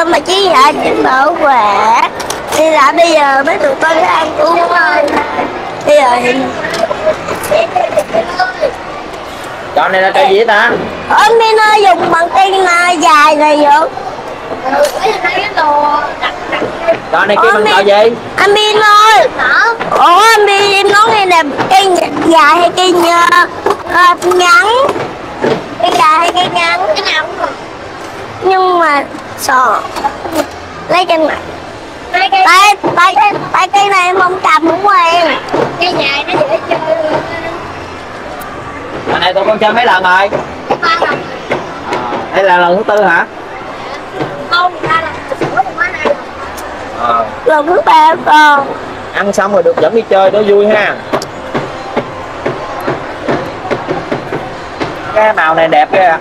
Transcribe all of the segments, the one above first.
em mà chứ dạ chị bảo khỏe. Thì là bây giờ mấy tụi con ăn uống thôi. Bây giờ thì Trò này là trò gì ta? ôm đi nó dùng bằng cây dài này vậy. Trò này kêu bằng trò gì? Anh Bin ơi. Ủa anh Bin em nói nghe nè, cây dài hay cây ngắn? Cây dài hay cây ngắn? Cái nào cũng được. Nhưng mà sợ lấy cây này. Tại cây này em không cầm cũng quen. Cây dài nó dễ chơi. Trò này tụi con chơi mấy lần rồi? 3 lần. Đây là lần thứ 4 hả? Không, ra là sữa của má này. Lần thứ 3 con. Ăn xong rồi được dẫn đi chơi đó vui ha. Cái màu này đẹp kìa.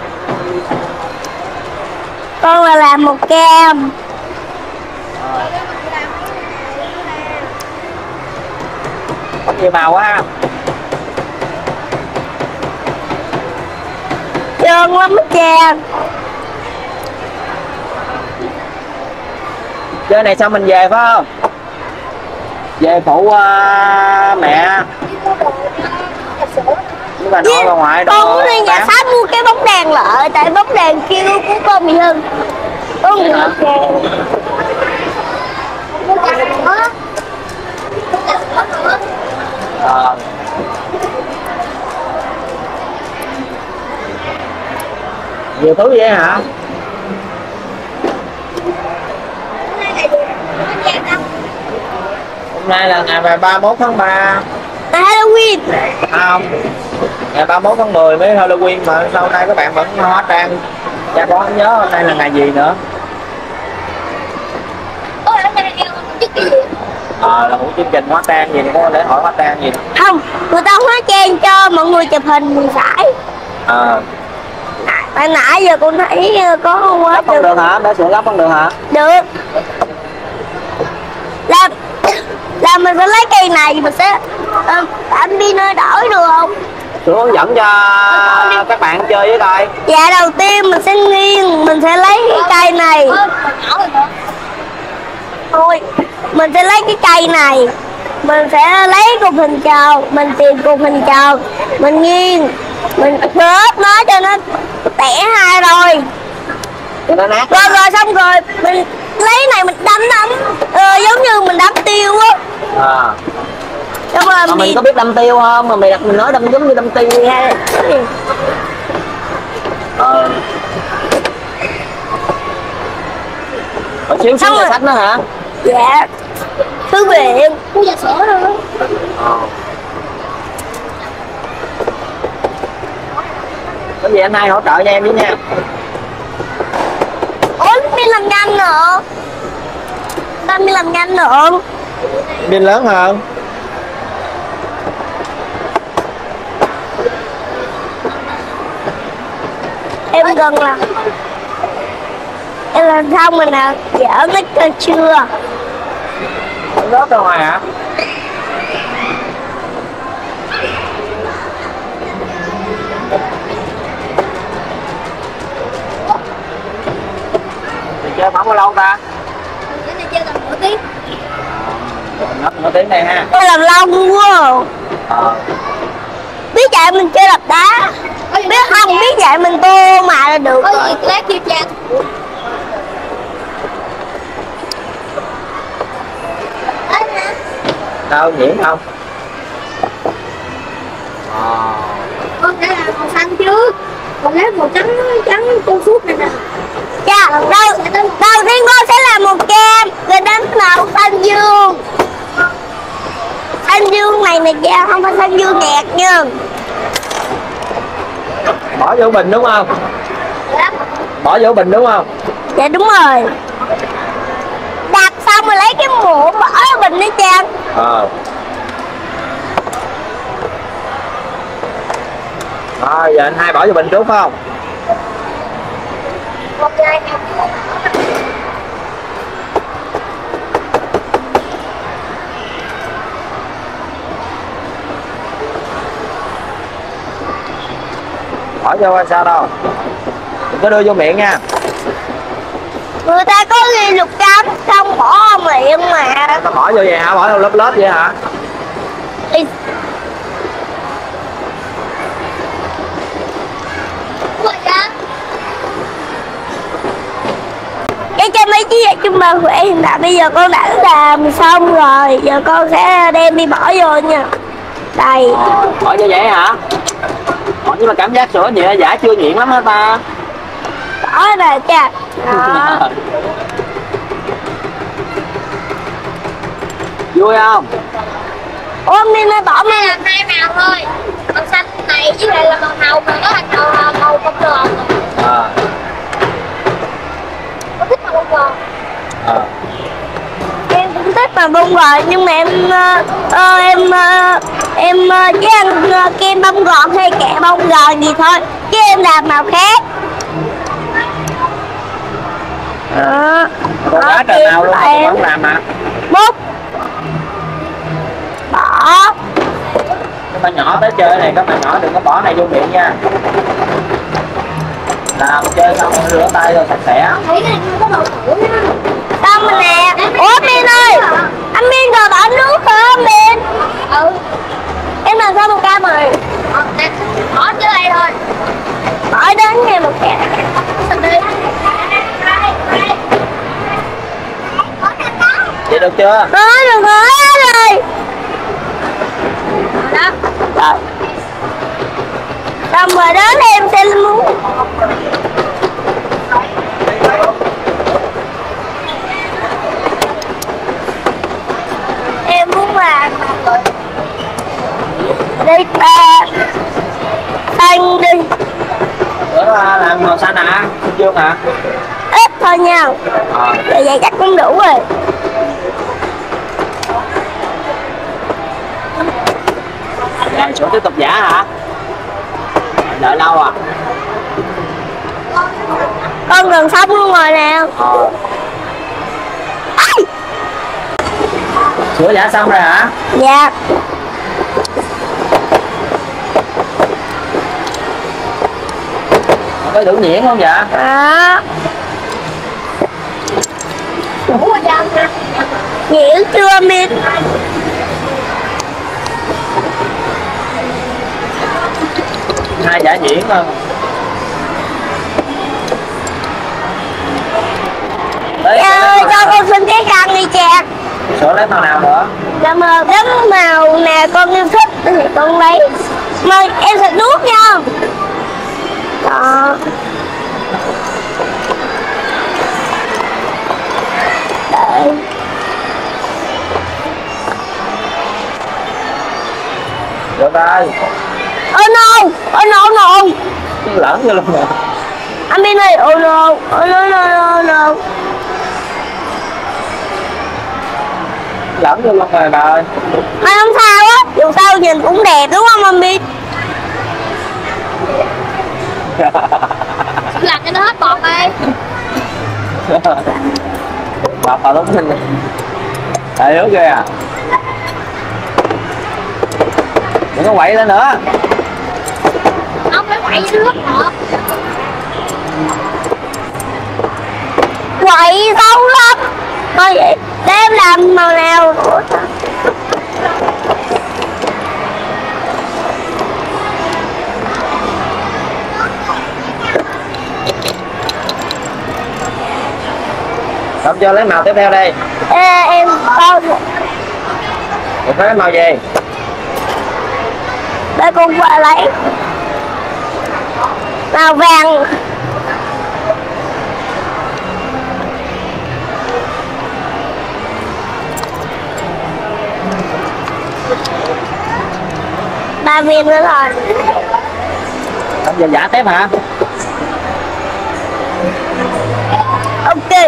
Con là làm một cam. Có nhiều màu quá ha. Trơn lắm cha. Chơi này xong mình về phải không? Về phụ mẹ với bà nội bà ngoại. Con muốn đi nhà sách mua cái bóng đèn lợi. Tại bóng đèn kêu của con bị hư. Con bị hư. Nhiều thứ vậy hả? Hôm nay là ngày 31 tháng 3. Halloween. Không, ngày 31 tháng 10 mới Halloween mà lâu nay các bạn vẫn hóa trang. Cha con không nhớ hôm nay là ngày gì nữa. Là một chương trình hóa trang gì, có lễ hội hóa trang gì. Không, người ta hóa trang cho mọi người chụp hình mừng giải. Tại nãy giờ con thấy có quá không được hả? Bé sửa gấp không được hả? Được. Là mình sẽ lấy cây này, mình sẽ anh Bin ơi đổi được không? Sửa hướng dẫn cho các bạn chơi với coi. Dạ đầu tiên mình sẽ nghiêng, mình sẽ lấy cái cây này. Thôi, mình sẽ lấy cái cây này. Mình sẽ lấy cục hình tròn, mình tìm cục hình tròn, mình nghiêng, mình khớp nó cho nó tẻ hai rồi. Cho nó nát. Rồi xong rồi mình lấy này mình đâm giống như mình đâm tiêu á. Xong rồi mình có biết đâm tiêu không? Mà mình nói đâm giống như đâm tiêu ha. Ở xíu xíu nhà sách nữa hả? Dạ. Thư viện. Khu nhà sữa nữa. Có gì anh hai hỗ trợ cho em với nha. Ủa Bin làm nhanh nữa. Bin làm nhanh nữa. Bin lớn hơn. Em gần là em làm xong rồi nè. Dở mất cơ chưa? Rớt ra ngoài hả? Mình chơi khoảng bao lâu ta? Cái này chơi tầm nửa tiếng. Nửa tiếng này ha. Tôi làm lâu quá. Biết vậy mình chơi đập đá. Biết không biết vậy mình tô mà là được rồi. Lát kêu cha. Đâu nhiễm không? Con sẽ làm màu xanh trước. Còn lấy màu trắng trong suốt này nè. Dạ, đầu tiên con sẽ làm một cam rồi đánh màu xanh dương. Xanh dương này nè cha, không phải xanh dương nhạt nha. Bỏ vô bình đúng không? Dạ. Bỏ vô bình đúng không? Dạ đúng rồi. Đập xong rồi lấy cái muỗng bỏ vào bình đó cha. Rồi giờ anh hai bỏ vô bình trước phải không? Bỏ vô sao đâu. Đừng có đưa vô miệng nha. Người ta có ghi lục cắm xong bỏ miệng mà. Tao bỏ vô vậy hả? Bỏ vô lớp lớp vậy hả? Ê. Cái cho mấy chiếc chung bà khỏe hiện tại bây giờ con đã làm xong rồi, giờ con sẽ đem đi bỏ vô nha. Đây. Bỏ vô vậy hả? Nhưng mà cảm giác sữa nhẹ giả chưa nhuyễn lắm hả ta? Bỏ rồi cha. Đó. Vui không? Ủa mình mới bỏ Đây là hai màu thôi, màu xanh này với lại là màu hồng mà có thành màu bông gòn. Có thích màu bông gòn? Em cũng thích mà bông gòn nhưng mà em chỉ ăn kem bông gòn hay kẹo bông gòn gì thôi chứ em làm màu khác. Con quá trời màu luôn, con vẫn làm mà. Bút bỏ. Các bạn nhỏ tới chơi này, các bạn nhỏ đừng có bỏ này vô miệng nha. Làm chơi xong rồi rửa tay rồi sạch sẽ. Thấy cái này không có màu cũ nha. Xong rồi nè. Ủa Min ơi, anh Min rồi bỏ nước không Min? Ừ. Em làm sao một cam rồi? Bỏ dưới đây thôi. Bỏ đến nghe một kẹt. Xin đi. Vậy được chưa? Được rồi. Đó. Rồi. Xong rồi đến em sẽ muốn. Em muốn làm đi ta xanh đi. Bữa làm màu xanh hả? Dương hả? Ít thôi nha. Vậy chắc cũng đủ rồi. Rồi sữa tiếp tục giả hả? Đợi lâu à? Con gần xong luôn rồi nè. Sữa giả xong rồi hả? Dạ. Có đủ nhuyễn không vậy? Đó. Đủ rồi chưa? Nhuyễn chưa Min? Hai giả nhuyễn không? Ơi cho con xin cái khăn đi cha. Sữa lấy màu nào nữa? Dạ màu đấm màu nè con yêu thích thì con lấy. Mà em sẽ nuốt nha. Đó. Đấy. Được rồi. Oh no. Oh no no. Lẫn vô luôn rồi. Anh Min ơi. Oh no. Oh no no no. Lẫn vô luôn rồi bà ơi. Mà không sao á, dù sao nhìn cũng đẹp đúng không anh Min? Làm cho nó hết bọt đi. Bà đúng xinh. Trời ơi ghê à. Đừng có quậy lên nữa. Không phải quậy với nước nữa. Quậy xấu lắm. Thôi vậy, để em làm màu nào? Xong chưa, lấy màu tiếp theo đây. Ê, em con Được lấy màu gì? để con vợ lấy màu vàng. Ba viên nữa rồi. Xong giờ giả tiếp hả? Ok.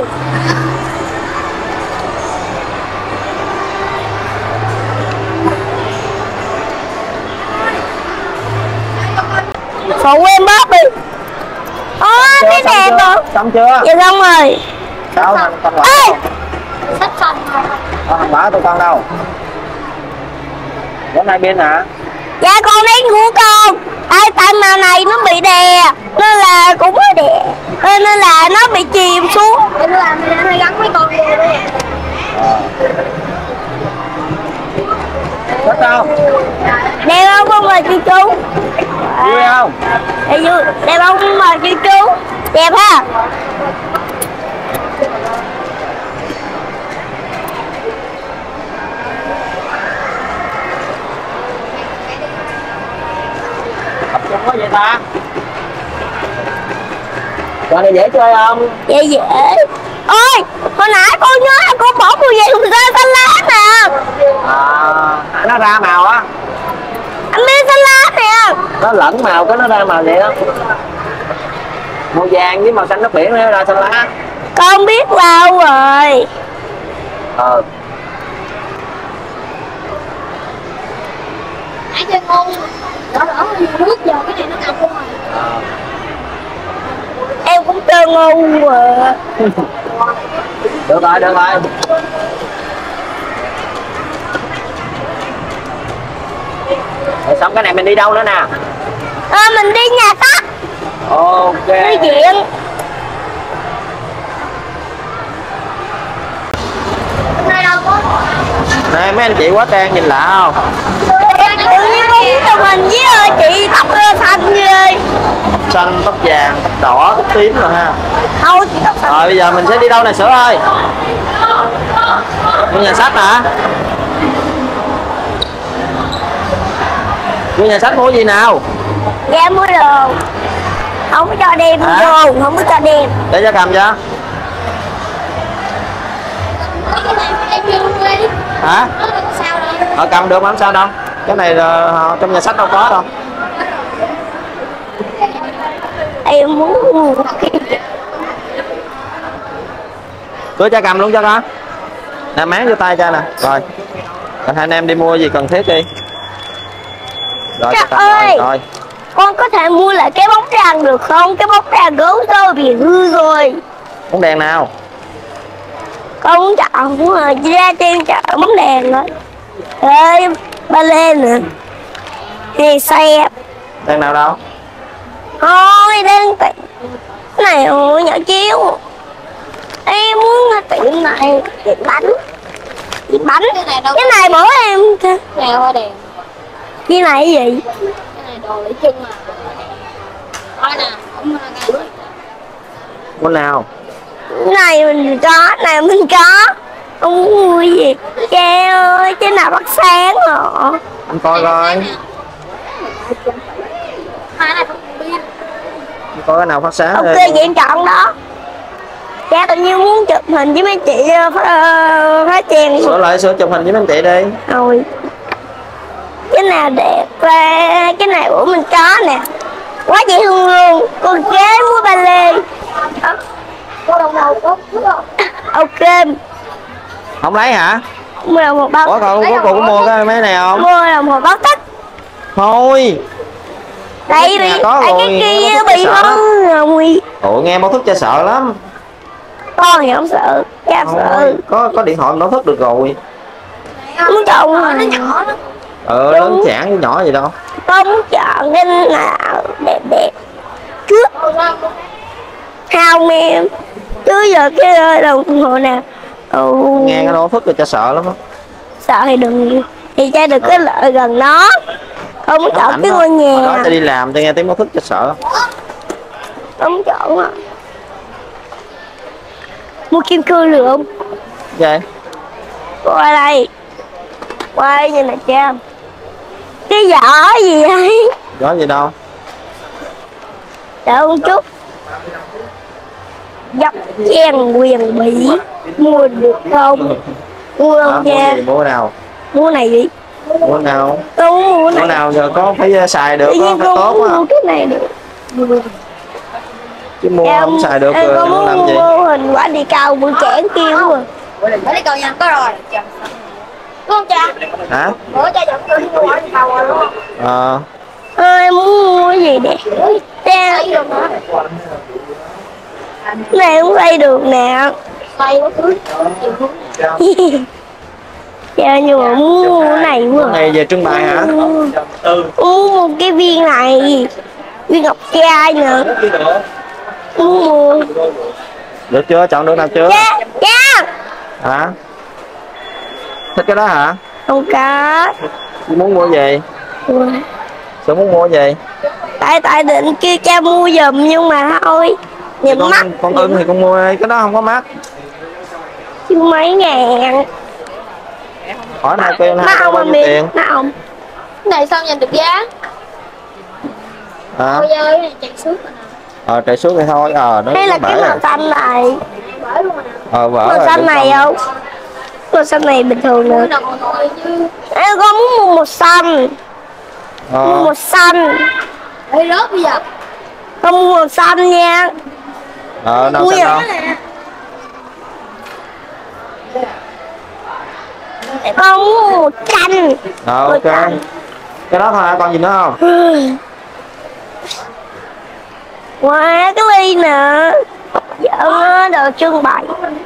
Phụ em bóp đi. Cái đẹp rồi. Xong chưa? Dạ xong rồi. Đâu thằng quả Ê! đâu? Sắp xong rồi. Thằng quả tụi con đâu? Bữa nay bên hả? Dạ con lấy của con. Tại màu này nó bị đè nên là cũng hơi đè nên là nó bị chìm xuống. Để nó làm không? Đẹp không mà chú? Đẹp ha. Tập trung quá vậy ta. Trò này dễ chơi không? Dễ. Ôi, hồi nãy cô nhớ là cô bỏ cô về thùng rơi xanh lá nè. Nó ra màu á. Anh biết xanh lá nè. Nó lẫn màu cái nó ra màu vậy đó. Màu vàng với màu xanh nước biển nó ra xanh lá. Con biết lâu rồi. Nãy chơi ngu. Đỡ nước giờ cái này nó ngập luôn rồi. Em cũng chơi ngu à. Được rồi. Rồi xong cái này mình đi đâu nữa nè? Mình đi nhà sách. Ok. Đi viện. Này đâu có. Này mấy anh chị quá trang nhìn lạ không? Tự nhiên con chụp hình với chị tóc xanh ghê. Xanh, tóc vàng, tóc đỏ, tóc tím rồi ha. Thôi chị tóc xanh. Rồi bây giờ mình sẽ đi đâu nè Sữa ơi? Đi nhà sách hả? Đi nhà sách mua gì nào? Dạ mua đồ. Không có cho đem vô, không có cho đem. Để cho cầm cho. Em chưa luôn đi. Hả? Sao rồi? Cầm được mà không sao đâu. Cái này trong nhà sách đâu có đâu. Em muốn Cứ cho cầm luôn cho con. Nè máng vô tay cho nè. Rồi. Hai anh em đi mua gì cần thiết đi. Rồi, Trời ơi. rồi. con có thể mua lại cái bóng răng được không? Cái bóng răng gấu tôi bị hư rồi. Bóng đèn nào? Con muốn chọn ra trên chợ bóng đèn rồi. Ê, ba lên nè. Này xe. Đèn nào đâu? Thôi đang tiệm này nhỏ chiếu. Em muốn tiệm này, tiệm bánh. Tiệm bánh. Cái này bữa em Này hoa đèn. cái này cái gì? Cái này đồ lấy chân mà. Thôi nè, cũng ra. Con nào? Cái này mình có, này mình có. Không muốn mua gì. Cha ơi, cái nào bắt sáng hả? Anh coi coi. Hai này không pin. Anh coi cái nào phát sáng Ok, đi. vậy em chọn đó. Cha tự nhiên muốn chụp hình với mấy chị phát chèn. Sửa lại sửa chụp hình với mấy anh chị đi. Rồi. Cái nào đẹp ra, cái này của mình có nè. Quá dễ thương luôn. Con ghế mua ba lê. Cô đồng hồ có không? Ok. Không lấy hả? Mua đồng hồ báo. Có cậu có mua cái mấy này không? Mua đồng hồ báo tích. Thôi. Đây Nhà bị có cái rồi, kia có bị sợ hư rồi. Ủa nghe báo thức cho sợ lắm. Con thì không sợ, cha sợ. Có điện thoại báo thức được rồi. Muốn chọn Nó nhỏ lắm. Lớn chản với nhỏ gì đâu. con muốn chọn cái nào đẹp đẹp trước. Không em. Chứ giờ cái đồng hồ nào. Nghe cái báo thức rồi cho sợ lắm á. Sợ thì đừng, thì cha đừng có lợi gần nó. Con muốn chọn cái ngôi nhà. Đó ta đi làm cho nghe tiếng báo thức cho sợ. Con muốn chọn à. Mua kim cương được không? Vậy Qua đây. Qua đây nhìn nè cha. Cái giỏ gì vậy? có gì đâu. Đợi một chút. Dọc chen quyền bỉ. Mua được không? Mua không Mua cha? gì mua nào? Mua này đi. Mua nào? Con muốn mua Mua này. nào giờ có phải xài được, Tự có nhiên phải con tốt muốn á. mua cái này được. Chứ mua không xài được em rồi có muốn làm muốn gì? mua hình quả đi cao bữa trẻ kêu à. Mới đi cầu nhà có rồi. Đúng không cha? Hả? Bữa cha dẫn tôi đi mua quả đi cầu rồi đúng không? Em muốn mua cái gì nè? Cha, Lấy luôn hả? cái này cũng xây được nè. Lấy quá cứ. Dạ nhưng mà muốn mua cái này quá. Cái này về trưng bày hả? Muốn mua cái viên này. Viên ngọc trai nữa. Muốn mua. Được chưa? Chọn được nào chưa? Cha, cha. Hả? Thích cái đó hả? Không có. Muốn mua gì? Sữa muốn mua gì? Tại định kêu cha mua giùm nhưng mà thôi. Nhìn mắt. Con ưng thì con mua cái đó không có mắc. Chứ mấy ngàn. Hỏi này kêu Má hai ông bao nhiêu tiền? Má ông. Cái này sao nhìn được giá? Hả? Ôi ơi, cái này chạy suốt rồi nè. Chạy suốt thì thôi. Nó đây là cái màu xanh này. Vỡ luôn rồi nè. Vỡ Màu rồi, xanh này không? Màu xanh này bình thường nữa. Đâu còn ngồi chứ. Em con muốn mua màu xanh. Mua màu xanh. Ê rớt bây giờ. Con mua màu xanh nha. Đâu Ui xanh đâu. Con muốn mua màu xanh. Ok. Cái đó thôi hả? Còn gì nữa không? Wow, cái ly nè. Giỡn đồ trưng bày.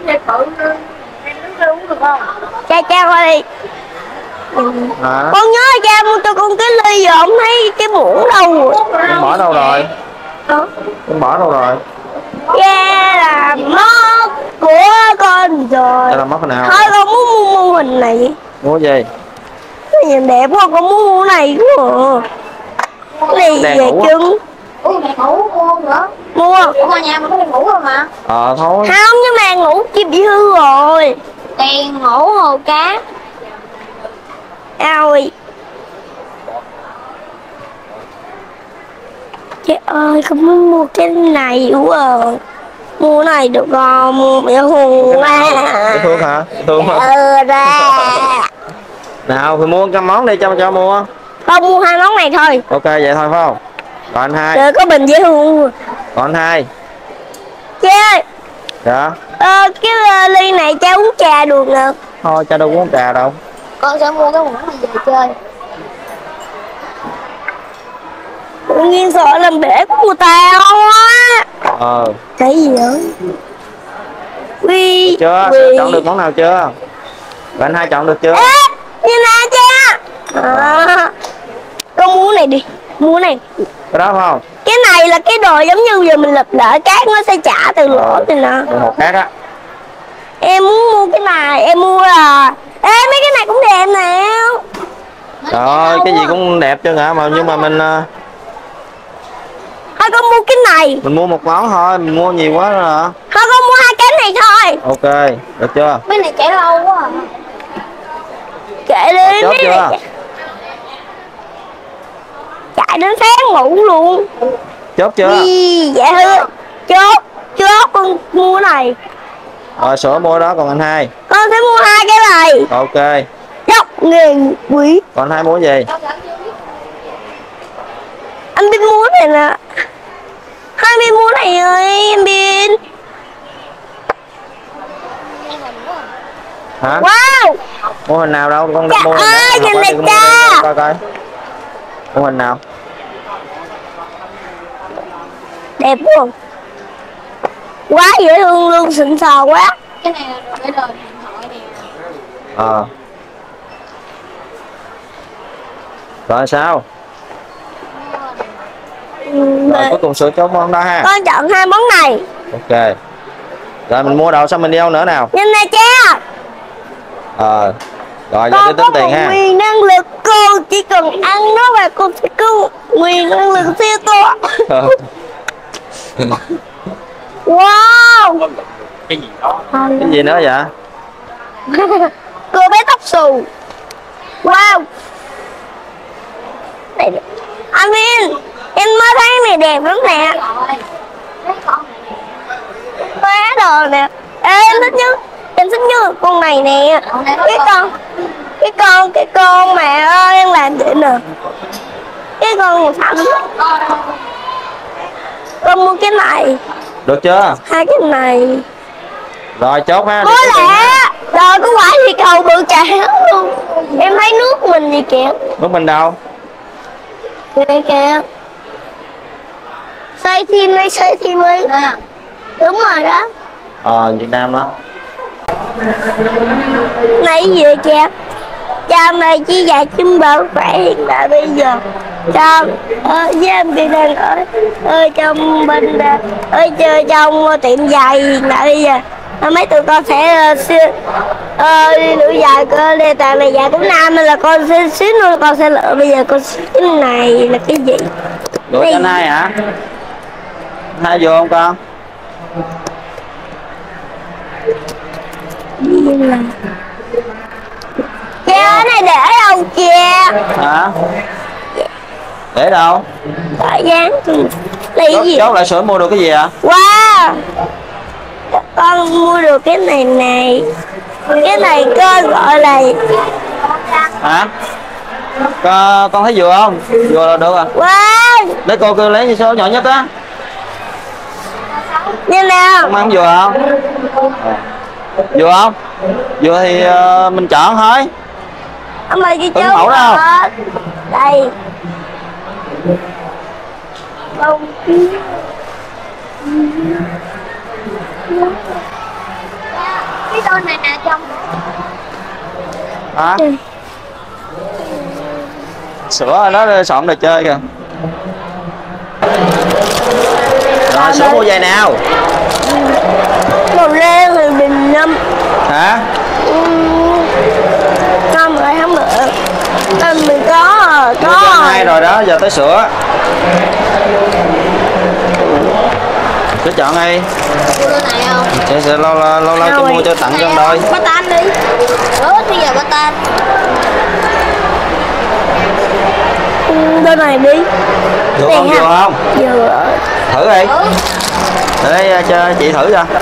Cha qua đi. Hả? Con nhớ cha mua cho con cái ly rồi không thấy cái muỗng đâu rồi. Con bỏ đâu rồi? Con bỏ đâu rồi? Cha là mất của con rồi. Cha là mất nào? Thôi con muốn mua mô hình này. Mua gì? Cái nhìn đẹp quá, con muốn mua này quá. Cái này về trứng. Ủa mẹ ngủ mua nữa. Mua. Ủa nhà mà có đi ngủ không mà? Thôi. Không, nhưng mà ngủ chim bị hư rồi. Tiền ngủ hồ cá. Ôi. Trời ơi, con muốn mua cái này quá à. Mua này được không? Mua bị hùng à. Dễ thương hả? Dễ thương hả? Ra. Nào thì mua cái món đi cho mua. Con mua hai món này thôi. Ok vậy thôi phải không? Còn anh hai. Trời có bình dễ thương. Còn anh hai. Chơi. Dạ. Cái ly này cha uống trà được nè. Thôi cha đâu uống trà đâu. Con sẽ mua cái muỗng này về chơi. Tự nhiên sợ làm bể của người ta quá. Cái gì vậy? Quy. Chưa? Chọn được món nào chưa? Và anh hai chọn được chưa? Ê, như nè cha. Con mua này đi. Mua này. Cái đó phải không? Cái này là cái đồ giống như giờ mình lập lại cát nó sẽ trả từ lỗ này nè. Một cát á. Em muốn mua cái này, em mua là. Ê mấy cái này cũng đẹp nè. Trời, cái gì cũng đẹp chứ hả mà nhưng mà mình thôi con mua cái này. Mình mua một món thôi, mình mua nhiều quá rồi hả? Thôi con mua hai cái này thôi. Ok, được chưa? Cái này chạy lâu quá à. Kệ đi. Chốt chưa? Chạy đến sáng ngủ luôn. Chốt chưa? Dạ hư. Chốt con mua này. Rồi sữa mua đó, còn anh hai. Con sẽ mua hai cái này. Ok. Dốc nghìn quý. Còn anh hai mua gì? Anh biết mua này nè. Hai biết mua này ơi, em biết. Hả? Wow. Mua hình nào đâu, con Dạ mua hình ơi, nào? nhìn này cha. Coi coi. Mua hình nào? Đẹp quá. Quá dễ thương luôn, xịn sò quá. Cái này là đồ để lời điện thoại nè. Rồi sao? Rồi cuối cùng sửa chốt món đó ha. Con chọn hai món này. Ok. Rồi mình mua đồ xong mình đi đâu nữa nào? Nhìn nè cha. Rồi giờ đi tính tiền ha. Quyền năng lực, cô chỉ cần ăn nó và cô sẽ có quyền năng lực siêu to. Wow. Cái gì đó? Cái gì nữa vậy? Cô bé tóc xù. Wow. Này, anh Vin, em mới thấy cái này đẹp lắm nè. Quá đồ nè. Ê, em thích nhất con này nè. Cái con mà em làm vậy nè. Cái con màu xanh. Con mua cái này. Được chưa? Hai cái này. Rồi chốt ha. Có lẽ rồi có quả gì cầu bự chả luôn. Em thấy nước mình gì kìa. Nước mình đâu? Kìa kìa. Xây thêm đi. Đúng rồi đó. Việt Nam đó. Này gì vậy cha? Cha mày chỉ dạy chim bảo khỏe hiện tại bây giờ. Cha với em bị đang ở trong bên chơi trong tiệm giày hiện tại bây giờ. Mấy tụi con sẽ đi lựa giày cơ đề tài này giày của nam nên là con xíu nữa con sẽ lựa bây giờ con cái này là cái gì? Đũa cho anh hai hả? Hai vô không con? Kìa cái này để đâu kìa? Hả? Để đâu? Tại dán lấy gì? Chốt lại sữa mua được cái gì ạ? Wow, con mua được cái này này. Cái này con gọi là Hả? Con thấy vừa không? Vừa là được à? wow. Để cô kêu lấy số nhỏ nhất á. Như nào? Con ăn vừa không? Vừa không? Vừa thì mình chọn thôi. Ông mời chị Tuấn chú mẫu đâu? đây. Không. Cái đôi này nè trong. Hả? Sữa nó soạn đồ chơi kìa. Rồi sữa mua giày nào? Màu đen thì bình năm. Hả? Không lại không được. Mình có Mua cho anh hai rồi đó, giờ tới sữa. Cứ chọn đi. Mua đôi này không? Sẽ lâu cho mua cho tặng cho anh đôi. Bắt tan đi. Bây giờ bắt tan. đôi này đi. Được không? Vừa không? Vừa. Thử đi. Để cho chị thử cho.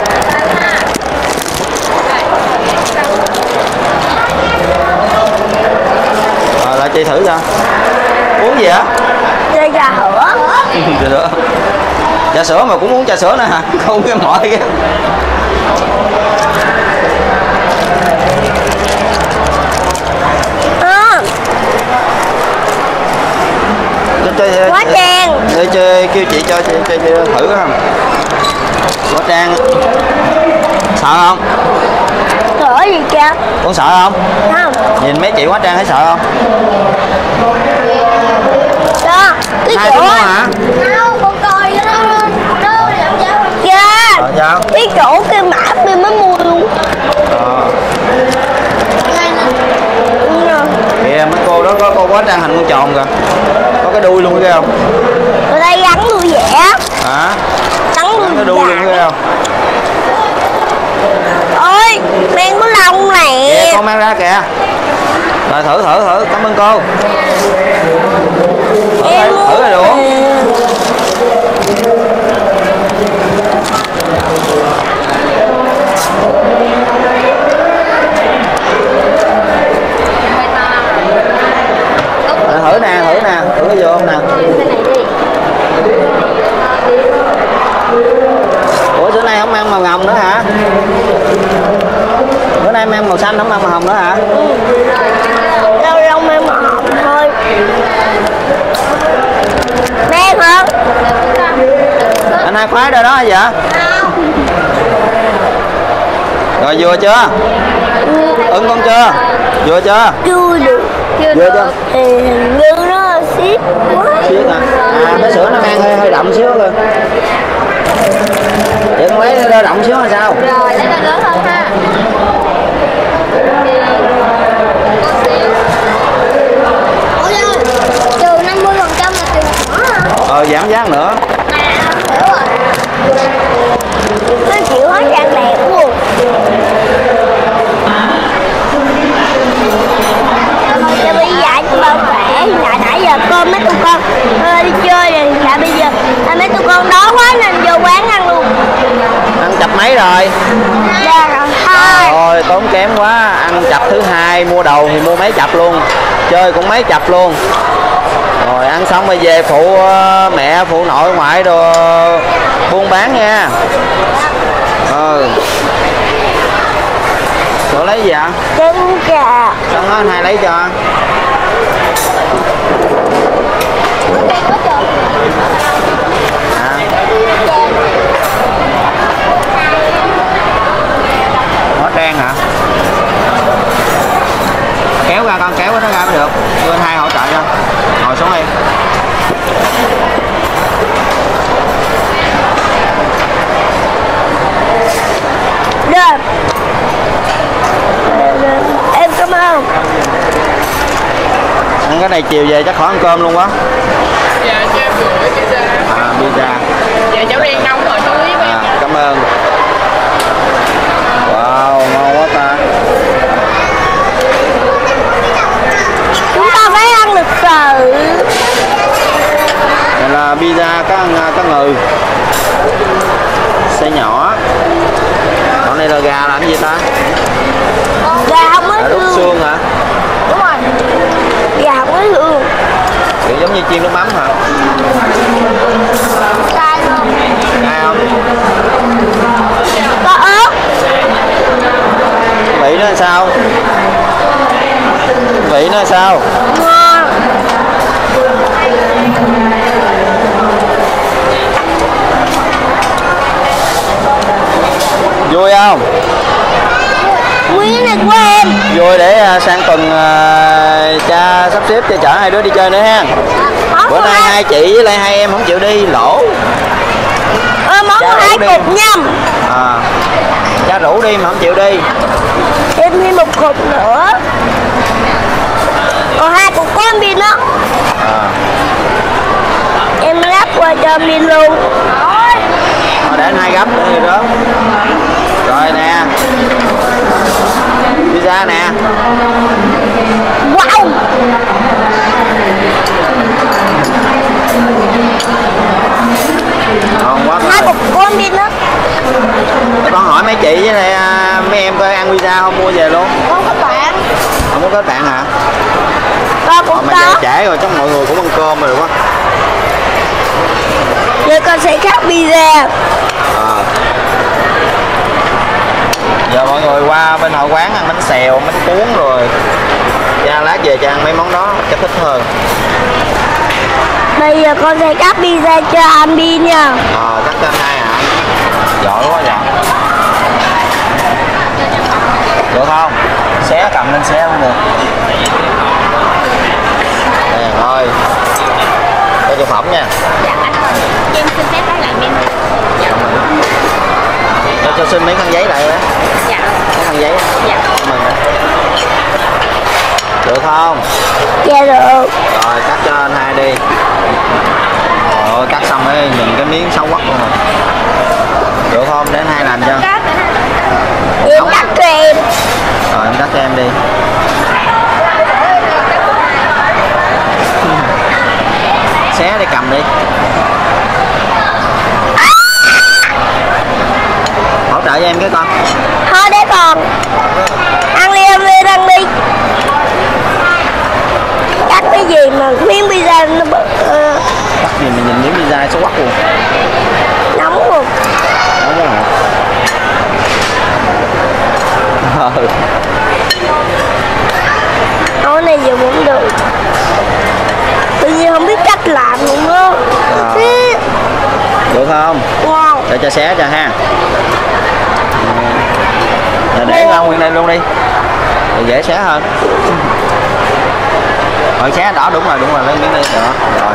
Rồi lại chị thử cho. Uống gì hả? Chơi trà sữa. Được. Trà sữa mà cũng uống trà sữa nè hả? Không cái mọi cái. Quá trang. Để kêu chị cho thử không? Quá trang. Sợ không? Sợ gì kìa? Con sợ không? Không. Nhìn mấy chị quá trang thấy sợ không? Đó, cái Hai chỗ hả? Không, con coi cho nó làm sao. kìa. Rồi sao? Cái chỗ kia mã mình mới mua luôn. Kìa mấy cô đó có quá trang thành con tròn kìa. Có cái đuôi luôn thấy không? Người ta gắn đuôi vẽ. Hả? Gắn Cái đuôi luôn thấy không? Ôi, mang có lông nè. Kìa con mang ra kìa. Rồi thử cảm ơn cô. Thử rồi đủ. Thử nè, thử cái vô không nè. Ủa bữa nay không ăn màu hồng nữa hả? Bữa nay mang màu xanh không ăn màu hồng nữa hả? Lâu lâu mang màu hồng thôi. Mang hả? Anh hai khoái rồi đó hả vậy? Rồi vừa chưa? Con chưa? Vừa chưa? Chưa được. Vừa chưa? Thì hình như nó xiết quá. Xiết hả? À cái sữa nó mang hơi đậm xíu rồi. Vậy con lấy nó đậm xíu là sao? Rồi, lấy ra lớn hơn ha. Ủa rồi, trừ 50% là trừ nữa hả? Giảm giá nữa. Hiểu rồi. Nó chịu hết trang đẹp luôn. Thôi cho bây giờ cho bao khỏe. Nãy giờ cơm mấy tụi con đi chơi rồi. Bây giờ mấy tụi con đói quá nên vô quán ăn luôn. Ăn chập mấy rồi? Dạ rồi thôi. Rồi tốn kém quá. Ăn chập thứ hai mua đầu thì mua mấy chập luôn. Chơi cũng mấy chập luôn. Rồi ăn xong rồi về phụ mẹ phụ nội ngoại đồ buôn bán nha. Cô lấy gì ạ? Trứng gà. Xong đó anh hai lấy cho. Hóa trang hả? Kéo ra con, kéo nó ra mới được. Đưa anh hai hỗ trợ cho. Ngồi xuống đi. Được. Em cảm ơn. Ăn cái này chiều về chắc khỏi ăn cơm luôn quá. Dạ cho em Size nhỏ. Còn này là gà làm gì ta? Gà không có Rút xương. xương hả? Đúng rồi. Gà không có xương. Kiểu giống như chiên nước mắm hả? Cay không? Cay không? Có ớt. Vị nó là sao? Vị nó là sao? Ngon. Vui không? Quý này của em. Vui để sang tuần cha sắp xếp cho chở hai đứa đi chơi nữa ha. Bữa nay hai chị với lại hai em không chịu đi, lỗ. Món Cha của hai rủ đi. cục nhâm. Cha rủ đi mà không chịu đi. Thêm thêm một cục nữa. Còn hai cục con pin đó. Em lắp qua cho pin luôn. Để anh hai gấp nữa thì đó. Rồi nè. Pizza nè. Wow. Ngon quá Hai rồi. cục con pin đó. Để con hỏi mấy chị với lại mấy em coi ăn pizza không, mua về luôn. Con các bạn. Không có kết bạn hả? Con cũng Mà về có. trễ rồi chắc mọi người cũng ăn cơm rồi quá. Giờ con sẽ cắt pizza. Giờ mọi người qua bên hội quán ăn bánh xèo, bánh cuốn rồi. Cha lát về cha ăn mấy món đó chắc thích hơn. Bây giờ con sẽ cắt pizza cho anh pin nha. Cắt cho anh hai hả? Giỏi quá vậy. Được không? Xé cầm lên xé không được. Nè thôi. Cho thực phẩm nha. Dạ anh ơi, em xin phép lấy lại menu. Dạ. Cho xin mấy khăn giấy lại đó. Dạ. Mấy khăn giấy. Dạ. Cảm ơn. Được không? Dạ được. Rồi cắt cho anh hai đi. Rồi cắt xong mới nhìn cái miếng xấu quắc luôn rồi. Được không? Để anh hai làm cho. Em cắt cho em. Rồi em cắt cho em đi. Xé đi, cầm đi. Hỗ trợ cho em cái con. Thôi để con. Ăn đi em đi, ăn đi. Cắt cái gì mà miếng pizza nó bự. Cắt gì mà nhìn miếng pizza xấu quắc luôn. Nóng luôn. Nóng quá hả? Cái này giờ cũng được. Tự nhiên không biết cách làm luôn á. Được không? Ngon. Để cho xé cho ha. Rồi để ra nguyên đây luôn đi. Rồi dễ xé hơn. Rồi xé đỏ, đúng rồi, lấy miếng đi. Đó, rồi.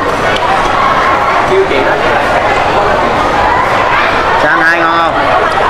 Sao anh hai ngon không?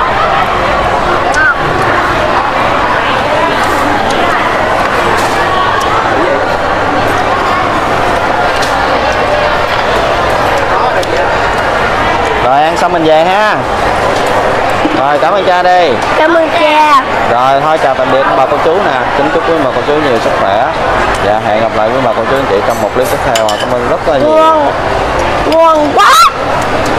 Rồi ăn xong mình về ha. Rồi cảm ơn cha đi. Cảm ơn cha. Rồi thôi chào tạm biệt bà cô chú nè. Kính chúc quý bà cô chú nhiều sức khỏe. Dạ hẹn gặp lại với bà cô chú anh chị trong một clip tiếp theo. Cảm ơn rất là nhiều. Ngon. Ngon quá.